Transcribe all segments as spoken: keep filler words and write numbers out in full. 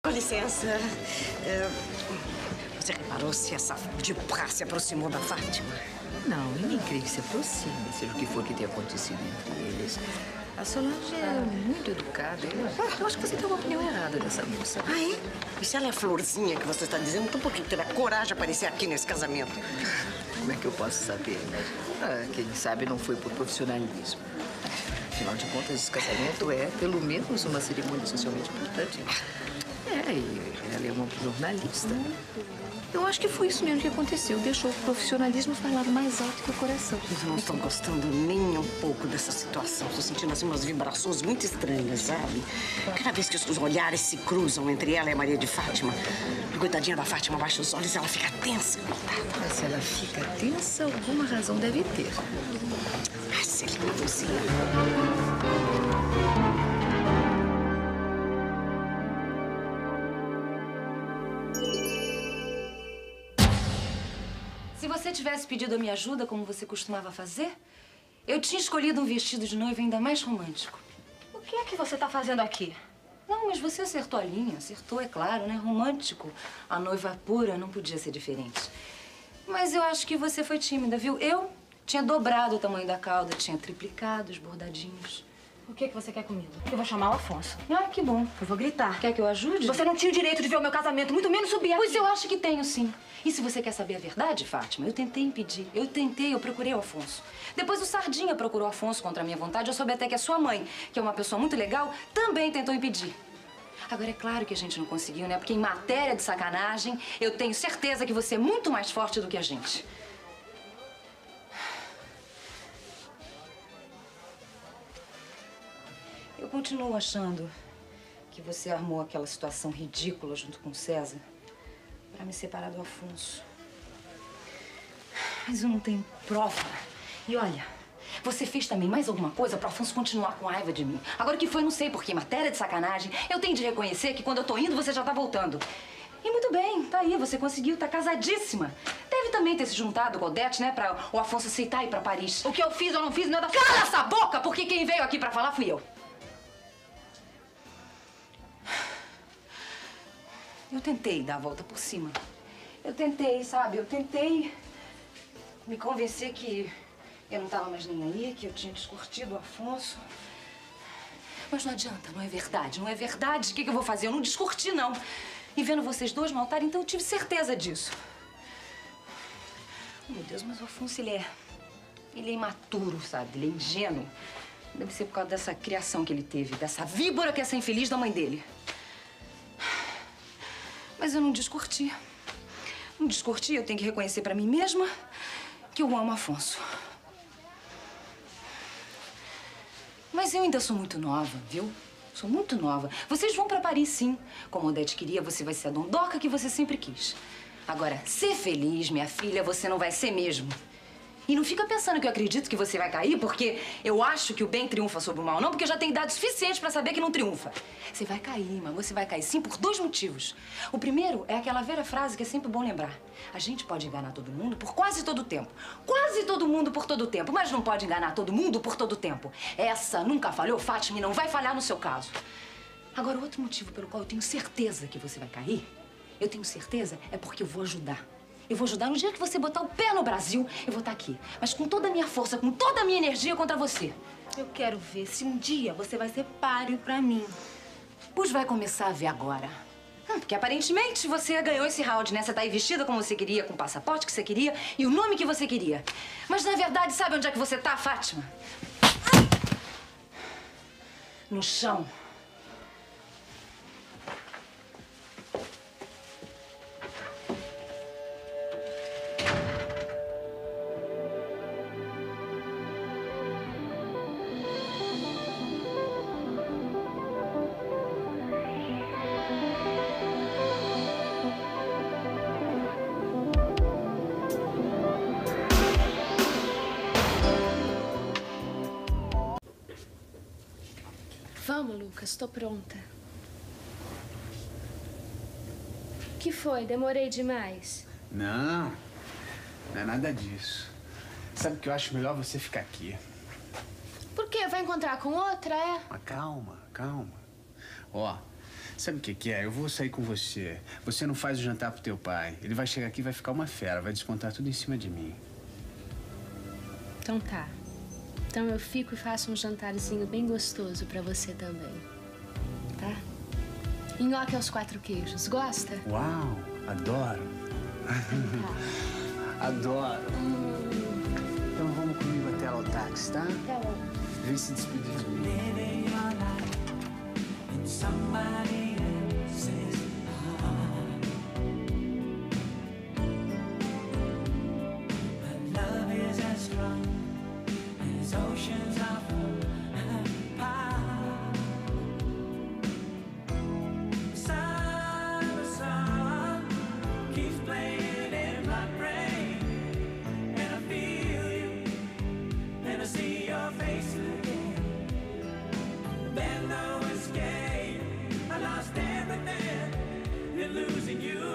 Com licença. É, você reparou se essa Duprat se aproximou da Fátima? Não, eu nem creio que se aproxime, seja o que for que tenha acontecido entre eles. A Solange é muito educada. Eu, eu acho que você tem uma opinião errada dessa moça. Ah, é? E se ela é a florzinha que você está dizendo, então por que terá coragem de aparecer aqui nesse casamento? Como é que eu posso saber? Ah, quem sabe não foi por profissionalismo. Afinal de contas, esse casamento é, pelo menos, uma cerimônia socialmente importante. É, e ela é uma jornalista. Eu acho que foi isso mesmo que aconteceu. Deixou o profissionalismo falar mais alto que o coração. Mas eu não estou gostando nem um pouco dessa situação. Estou sentindo assim umas vibrações muito estranhas, sabe? Cada vez que os olhares se cruzam entre ela e a Maria de Fátima, a coitadinha da Fátima baixa os olhos e ela fica tensa. Mas se ela fica tensa, alguma razão deve ter. Ah, Celina, você... Se você tivesse pedido a minha ajuda, como você costumava fazer, eu tinha escolhido um vestido de noiva ainda mais romântico. O que é que você tá fazendo aqui? Não, mas você acertou a linha. Acertou, é claro, né? Romântico. A noiva pura não podia ser diferente. Mas eu acho que você foi tímida, viu? Eu tinha dobrado o tamanho da cauda, tinha triplicado os bordadinhos. O que é que você quer comigo? Eu vou chamar o Afonso. Ah, que bom. Eu vou gritar. Quer que eu ajude? Você não tinha o direito de ver o meu casamento, muito menos subir aqui. Pois eu acho que tenho, sim. E se você quer saber a verdade, Fátima, eu tentei impedir. Eu tentei, eu procurei o Afonso. Depois o Sardinha procurou o Afonso contra a minha vontade. Eu soube até que a sua mãe, que é uma pessoa muito legal, também tentou impedir. Agora, é claro que a gente não conseguiu, né? Porque em matéria de sacanagem, eu tenho certeza que você é muito mais forte do que a gente. Eu continuo achando que você armou aquela situação ridícula junto com o César para me separar do Afonso. Mas eu não tenho prova. E olha, você fez também mais alguma coisa para o Afonso continuar com raiva de mim. Agora o que foi, não sei, porque em matéria de sacanagem, eu tenho de reconhecer que quando eu tô indo, você já tá voltando. E muito bem, tá aí, você conseguiu, tá casadíssima. Deve também ter se juntado com o Odete, né, pra o Afonso aceitar ir pra Paris. O que eu fiz ou não fiz, nada... Cala essa boca, porque quem veio aqui pra falar fui eu. Eu tentei dar a volta por cima. Eu tentei, sabe? Eu tentei me convencer que eu não tava mais nem aí, que eu tinha descurtido o Afonso. Mas não adianta, não é verdade, não é verdade. O que, que eu vou fazer? Eu não descurti, não. E vendo vocês dois no altar, então eu tive certeza disso. Oh, meu Deus, mas o Afonso, ele é... Ele é imaturo, sabe? Ele é ingênuo. Deve ser por causa dessa criação que ele teve, dessa víbora que é essa infeliz da mãe dele. Mas eu não descurti. Não descurti, eu tenho que reconhecer pra mim mesma que eu amo Afonso. Mas eu ainda sou muito nova, viu? Sou muito nova. Vocês vão pra Paris, sim. Como a Odete queria, você vai ser a dondoca que você sempre quis. Agora, ser feliz, minha filha, você não vai ser mesmo. E não fica pensando que eu acredito que você vai cair, porque eu acho que o bem triunfa sobre o mal. Não, porque eu já tenho idade suficiente pra saber que não triunfa. Você vai cair, mas você vai cair sim por dois motivos. O primeiro é aquela velha frase que é sempre bom lembrar. A gente pode enganar todo mundo por quase todo o tempo. Quase todo mundo por todo o tempo, mas não pode enganar todo mundo por todo o tempo. Essa nunca falhou, Fátima, e não vai falhar no seu caso. Agora, o outro motivo pelo qual eu tenho certeza que você vai cair, eu tenho certeza, é porque eu vou ajudar. Eu vou ajudar no dia que você botar o pé no Brasil, eu vou estar aqui. Mas com toda a minha força, com toda a minha energia contra você. Eu quero ver se um dia você vai ser páreo pra mim. Pois vai começar a ver agora. Hum, porque aparentemente você ganhou esse round, né? Você tá aí vestida como você queria, com o passaporte que você queria e o nome que você queria. Mas na verdade, sabe onde é que você tá, Fátima? No chão. Vamos, Lucas, tô pronta. O que foi? Demorei demais? Não, não é nada disso. Sabe que eu acho melhor você ficar aqui. Por quê? Vai encontrar com outra, é? Mas calma, calma. Ó, Sabe o que que é? Eu vou sair com você. Você não faz o jantar pro teu pai. Ele vai chegar aqui e vai ficar uma fera. Vai descontar tudo em cima de mim. Então tá. Então eu fico e faço um jantarzinho bem gostoso pra você também. Tá? Nhoque aos quatro queijos. Gosta? Uau, adoro. Tá. Adoro. Hum. Então vamos comigo até lá o táxi, tá? Tá bom. Vem se despedir de mim. Somebody else's heart. But love is as strong as oceans are apart. Summer song keeps playing in my brain, and I feel you, and I see your face again. Then no escape. I lost everything in losing you.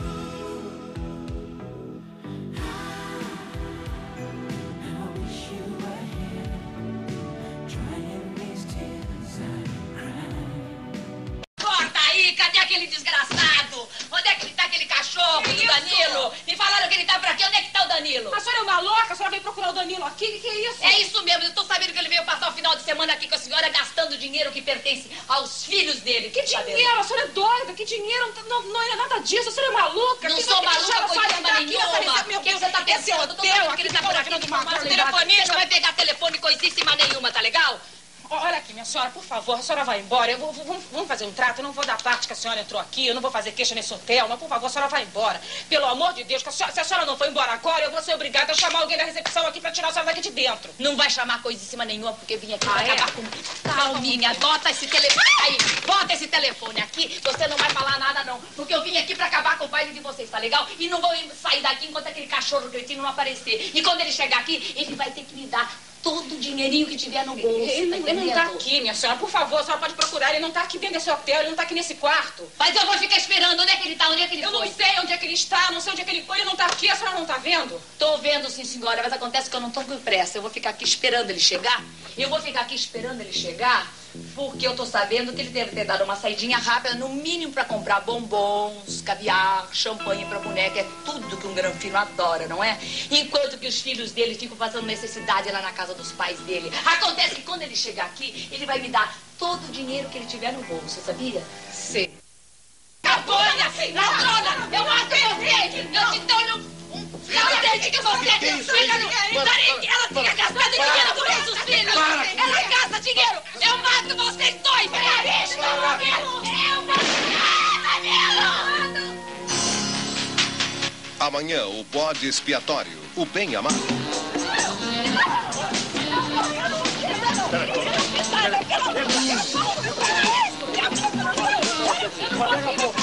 And I wish you were here, drying these tears I cry. Corta aí, cadê aquele desgraçado? Onde é que tá aquele cachorro do Danilo? Me falaram que ele tá por aqui, onde é que tá o Danilo? A senhora é uma louca? A senhora veio procurar o Danilo aqui? O que é isso? É isso mesmo, eu tô sabendo que ele veio passar o final de semana aqui com a senhora gastando dinheiro que pertence aos filhos dele. Que dinheiro? A senhora é doida? Que dinheiro? Não, não é nada disso. A senhora é maluca? Não que sou maluca coisa nenhuma. Meu O que Deus, você tá esse pensando? Eu tô hotel sabendo aqui que ele tá por aqui do mar. mas o telefonista não vai pegar telefone coisíssima nenhuma, tá legal? Olha aqui, minha senhora, por favor, a senhora vai embora. Eu vou, vou- vamos fazer um trato. Eu não vou dar parte que a senhora entrou aqui. Eu não vou fazer queixa nesse hotel. Mas, por favor, a senhora vai embora. Pelo amor de Deus, que a senhora- se a senhora não for embora agora, eu vou ser obrigada a chamar alguém da recepção aqui pra tirar a senhora daqui de dentro. Não vai chamar coisíssima nenhuma, porque eu vim aqui pra Ah, é? acabar com... Calminha, bota esse telefone aí. Bota esse telefone aqui. Você não vai falar nada, não. Porque eu vim aqui pra acabar com o pai de vocês, tá legal? E não vou sair daqui enquanto aquele cachorro cretino não aparecer. E quando ele chegar aqui, ele vai ter que me dar todo o dinheirinho que tiver no bolso. Ele, tá ele não tá entendendo? aqui, minha senhora. Por favor, a senhora pode procurar. Ele não tá aqui dentro desse hotel. Ele não tá aqui nesse quarto. Mas eu vou ficar esperando. Onde é que ele tá? Onde é que ele Eu foi? não sei onde é que ele está. Não sei onde é que ele foi. Ele não tá aqui. A senhora não tá vendo? Tô vendo, sim, senhora, mas acontece que eu não tô com pressa. Eu vou ficar aqui esperando ele chegar. Eu vou ficar aqui esperando ele chegar, porque eu tô sabendo que ele deve ter dado uma saidinha rápida, no mínimo pra comprar bombons, caviar, champanhe pra boneca. É tudo que um granfino adora, não é? Enquanto que os filhos dele ficam passando necessidade lá na casa dos pais dele. Acontece que quando ele chegar aqui, ele vai me dar todo o dinheiro que ele tiver no bolso, sabia? Sei. Caponha! Ladrona! Eu mato você! Eu te dou um... Não desde que você fica no... Ela fica gastando dinheiro com nossos filhos! Ela gasta dinheiro! Eu mato vocês dois! Bicho, Danilo! Eu mato... Danilo! Amanhã, o bode expiatório, o bem amado. Peraí, peraí.